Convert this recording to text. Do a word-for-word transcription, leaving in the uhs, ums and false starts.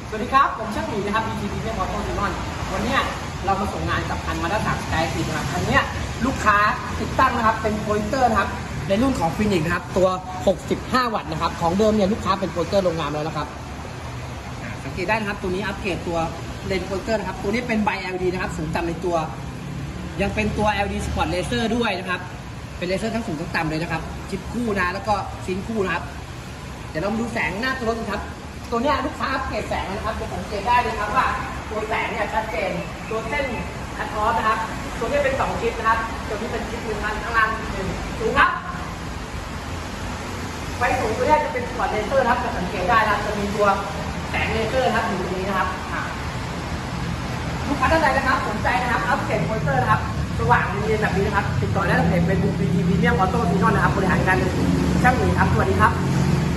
สวัสดีครับผมช่างหมีนะครับ บี ที พี มอเตอร์ ซีนอนวันนี้เรามาส่งงานกับคันมาด้าสามสกายสีนะครับคันนี้ลูกค้าติดตั้งนะครับเป็นโปรเจคเตอร์นะครับในรุ่นของฟินิกนะครับตัวหกสิบห้าวัตต์นะครับของเดิมเนี่ยลูกค้าเป็นโปรเจคเตอร์โรงงานแล้วนะครับสังเกตได้นะครับตัวนี้อัปเกรดตัวเลนส์โปรเจคเตอร์นะครับตัวนี้เป็นไบ แอล อี ดี นะครับสูงต่ำในตัวยังเป็นตัว แอล อี ดี Spot Laser ด้วยนะครับเป็นเลเซอร์ทั้งสูงทั้งต่ำเลยนะครับชิปคู่นะแล้วก็ซิงคู่นะครับเดี๋ยวเรามาดูแสงหน้าตัวรถกันครับตัวนี้ลูกค้าอัปเกรดแสงนะครับจะสังเกตได้เลยครับว่าตัวแสงเนี่ยชัดเจนตัวเส้นคัทออฟนะครับตัวนี้เป็นสองชิปนะครับตัวนี้เป็นชิปหนึ่งอันข้างล่างหนึ่งสูงครับไฟสูงตัวนี้จะเป็นสปอตเลเซอร์ครับจะสังเกตได้นะครับจะมีตัวแสงเลเซอร์นะครับอยู่ตรงนี้นะครับลูกค้าท่านใดนะครับสนใจนะครับอัปเกรดโปรเจคเตอร์นะครับสว่างเรียนแบบนี้นะครับติดต่อได้ทางเพจเป็นบูม บี ที พี เมียมออโต้ซีนอนนะครับบริหารการช่างหมีครับสวัสดีครับ